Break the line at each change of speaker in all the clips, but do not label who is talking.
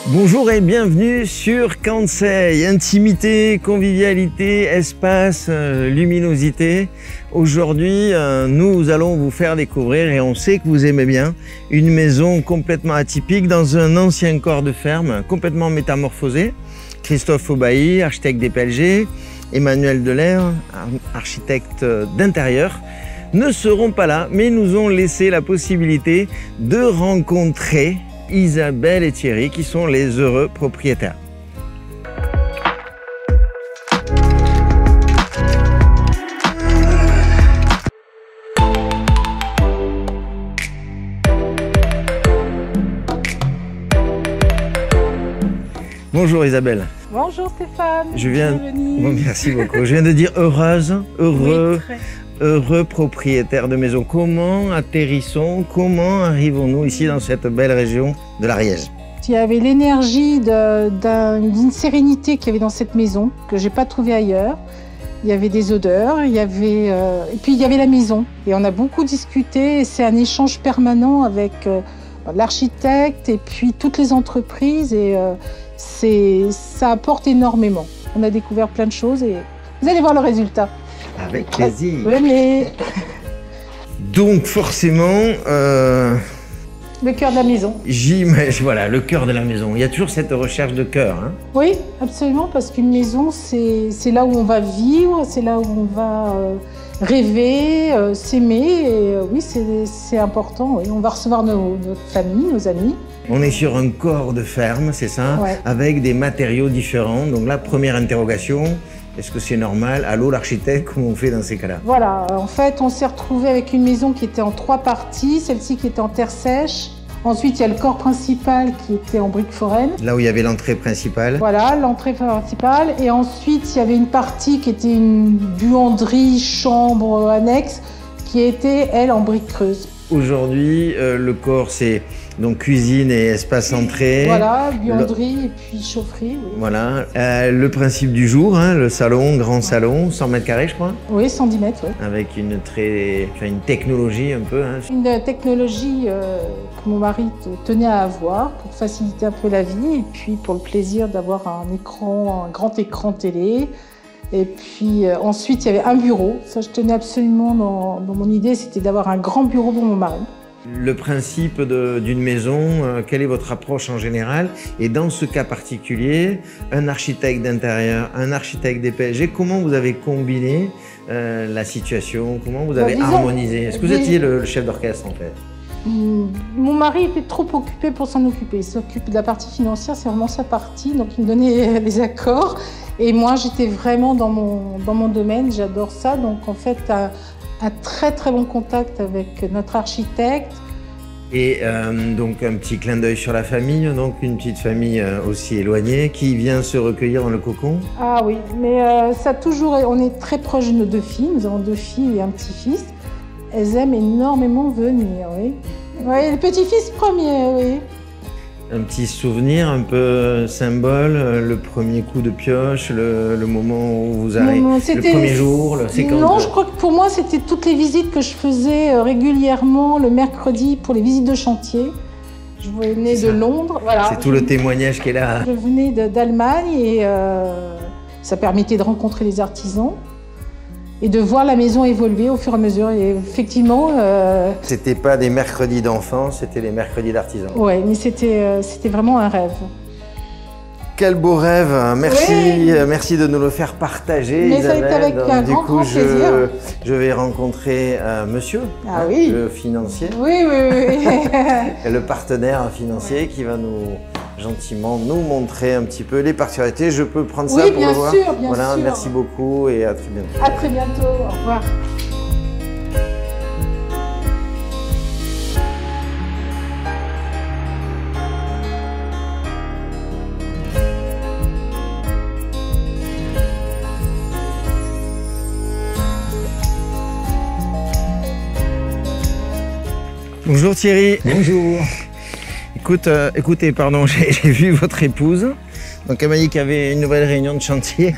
Bonjour et bienvenue sur Kansei. Intimité, convivialité, espace, luminosité. Aujourd'hui, nous allons vous faire découvrir, et on sait que vous aimez bien, une maison complètement atypique dans un ancien corps de ferme, complètement métamorphosé. Christophe Aubailly, architecte des PLG, Emmanuel Delair, architecte d'intérieur, ne seront pas là, mais nous ont laissé la possibilité de rencontrer Isabelle et Thierry, qui sont les heureux propriétaires. Bonjour Isabelle.
Bonjour Stéphane.
Bon, merci beaucoup. Je viens de dire heureuse, heureux. Oui, heureux propriétaire de maison. Comment atterrissons, comment arrivons-nous ici dans cette belle région de l'Ariège?
Il y avait l'énergie d'une sérénité qu'il y avait dans cette maison que j'ai pas trouvée ailleurs. Il y avait des odeurs, et puis il y avait la maison. Et on a beaucoup discuté, c'est un échange permanent avec l'architecte et puis toutes les entreprises et ça apporte énormément. On a découvert plein de choses et vous allez voir le résultat.
Avec plaisir.
Venez.
Donc forcément...
Le cœur de la maison.
Voilà, le cœur de la maison. Il y a toujours cette recherche de cœur. Hein?
Oui, absolument, parce qu'une maison, c'est là où on va vivre, c'est là où on va rêver, s'aimer. Et oui, c'est important. Et on va recevoir notre famille, nos amis.
On est sur un corps de ferme, c'est ça, ouais. Avec des matériaux différents. Donc la première interrogation, est-ce que c'est normal? Allô l'architecte, comment on fait dans ces cas-là?
Voilà, en fait, on s'est retrouvé avec une maison qui était en 3 parties, celle-ci qui était en terre sèche. Ensuite, il y a le corps principal qui était en briques foraines.
Là où il y avait l'entrée principale.
Voilà, l'entrée principale. Et ensuite, il y avait une partie qui était une buanderie, chambre annexe, qui était, elle, en briques creuses.
Aujourd'hui, le corps, c'est donc cuisine et espace entrée.
Voilà, buanderie et puis chaufferie. Oui.
Voilà. Le principe du jour, hein, le salon, grand salon, 100 mètres carrés, je crois.
Oui, 110 mètres, oui.
Avec une technologie un peu. Hein.
Une technologie que mon mari tenait à avoir pour faciliter un peu la vie et puis pour le plaisir d'avoir un grand écran télé. Et puis ensuite, il y avait un bureau. Ça, je tenais absolument dans mon idée, c'était d'avoir un grand bureau pour mon mari.
Le principe d'une maison, quelle est votre approche en général? Et dans ce cas particulier, un architecte d'intérieur, un architecte des PLG, comment vous avez combiné la situation? Comment vous avez harmonisé? Est-ce que vous étiez le chef d'orchestre en fait?
Mon mari était trop occupé pour s'en occuper. Il s'occupe de la partie financière, c'est vraiment sa partie, donc il me donnait les accords. Et moi, j'étais vraiment dans mon domaine, j'adore ça. Donc en fait, un très très bon contact avec notre architecte.
Et donc un petit clin d'œil sur la famille, donc une petite famille aussi éloignée qui vient se recueillir dans le cocon.
Ah oui, mais ça toujours, on est très proche de nos 2 filles, nous avons 2 filles et un petit-fils. Elles aiment énormément venir, oui. Oui, le petit-fils premier, oui.
Un petit souvenir un peu symbole, le premier coup de pioche, le moment où vous arrivez, le premier jour, le séquence.
Non, je crois que pour moi, c'était toutes les visites que je faisais régulièrement le mercredi pour les visites de chantier. Je venais de Londres. Voilà.
C'est tout le témoignage qui est là.
Je venais d'Allemagne et ça permettait de rencontrer les artisans et de voir la maison évoluer au fur et à mesure. Et effectivement...
C'était pas des mercredis d'enfants, c'était les mercredis d'artisans.
Oui, mais c'était vraiment un rêve.
Quel beau rêve! Merci, oui. Merci de nous le faire partager,
mais
Isabelle.
Ça a été avec un grand plaisir.
Je vais rencontrer monsieur,
oui.
Le financier.
Oui.
Le partenaire financier qui va gentiment nous montrer un petit peu les particularités. Je peux prendre ça pour le voir?
Oui, bien sûr.
Merci beaucoup et à très bientôt.
À très bientôt, au revoir.
Bonjour Thierry.
Bonjour.
Écoutez, pardon, j'ai vu votre épouse. Donc elle m'a dit qu'il y avait une nouvelle réunion de chantier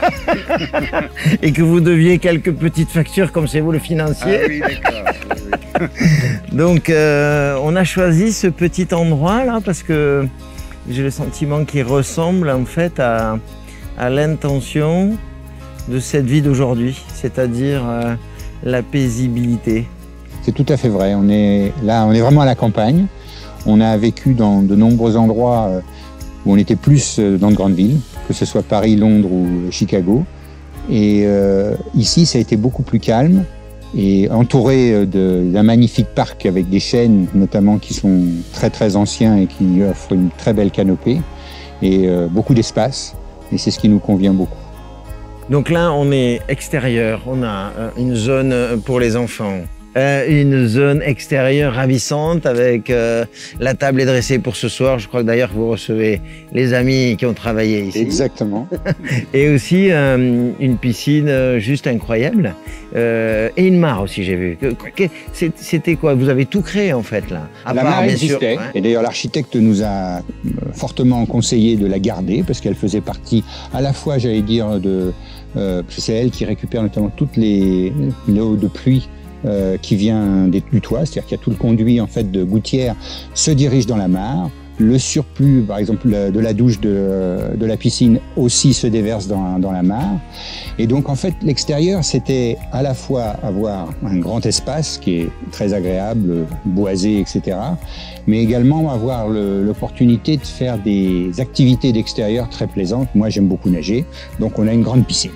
et que vous deviez quelques petites factures comme c'est vous le financier.
Ah oui, d'accord. Oui.
Donc, on a choisi ce petit endroit là parce que j'ai le sentiment qu'il ressemble en fait à l'intention de cette vie d'aujourd'hui, c'est-à-dire la paisibilité.
C'est tout à fait vrai. On est vraiment à la campagne. On a vécu dans de nombreux endroits où on était plus dans de grandes villes, que ce soit Paris, Londres ou Chicago. Et ici, ça a été beaucoup plus calme et entouré d'un magnifique parc avec des chênes, notamment qui sont très très anciens et qui offrent une très belle canopée et beaucoup d'espace. Et c'est ce qui nous convient beaucoup.
Donc là, on est extérieur. On a une zone pour les enfants. Une zone extérieure ravissante avec la table est dressée pour ce soir. Je crois que d'ailleurs vous recevez les amis qui ont travaillé ici.
Exactement.
Et aussi une piscine juste incroyable et une mare aussi j'ai vu. C'était quoi? Vous avez tout créé en fait là.
La mare existait et d'ailleurs l'architecte nous a fortement conseillé de la garder parce qu'elle faisait partie à la fois, j'allais dire, c'est elle qui récupère notamment toutes les eaux de pluie qui vient du toit, c'est-à-dire qu'il y a tout le conduit en fait de gouttière se dirige dans la mare. Le surplus, par exemple, de la douche de la piscine aussi se déverse dans la mare. Et donc, en fait, l'extérieur, c'était à la fois avoir un grand espace qui est très agréable, boisé, etc., mais également avoir l'opportunité de faire des activités d'extérieur très plaisantes. Moi, j'aime beaucoup nager, donc on a une grande piscine.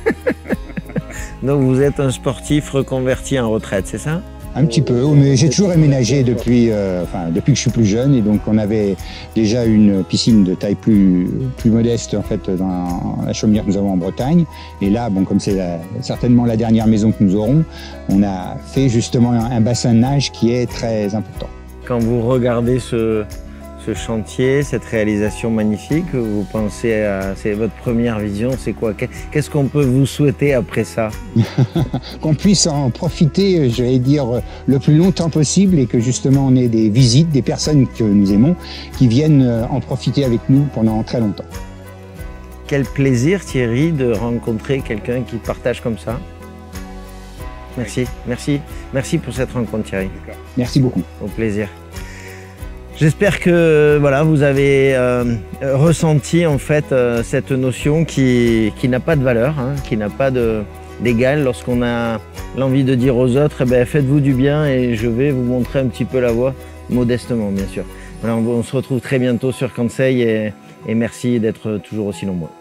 Donc vous êtes un sportif reconverti en retraite, c'est ça?
Un petit peu, mais j'ai toujours aimé nager depuis que je suis plus jeune. Et donc on avait déjà une piscine de taille plus modeste en fait dans la chaumière que nous avons en Bretagne. Et là, bon, comme c'est certainement la dernière maison que nous aurons, on a fait justement un bassin de nage qui est très important.
Quand vous regardez ce chantier, cette réalisation magnifique, vous pensez à... C'est votre première vision, c'est quoi? Qu'est-ce qu'on peut vous souhaiter après ça?
Qu'on puisse en profiter, je vais dire, le plus longtemps possible et que justement on ait des visites, des personnes que nous aimons, qui viennent en profiter avec nous pendant très longtemps.
Quel plaisir Thierry de rencontrer quelqu'un qui partage comme ça. Merci, merci pour cette rencontre Thierry.
Merci beaucoup.
Au plaisir. J'espère que voilà, vous avez ressenti en fait cette notion qui n'a pas de valeur, hein, qui n'a pas d'égal lorsqu'on a l'envie de dire aux autres, eh ben, faites-vous du bien et je vais vous montrer un petit peu la voie, modestement bien sûr. Voilà, on se retrouve très bientôt sur Kansei et merci d'être toujours aussi nombreux.